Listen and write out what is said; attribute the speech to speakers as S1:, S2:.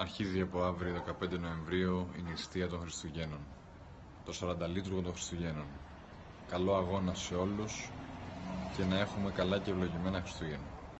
S1: Αρχίζει από αύριο 15 Νοεμβρίου η νηστεία των Χριστουγέννων. Το 40 λίτρουγο των Χριστουγέννων. Καλό αγώνα σε όλους και να έχουμε καλά και ευλογημένα Χριστούγεννα.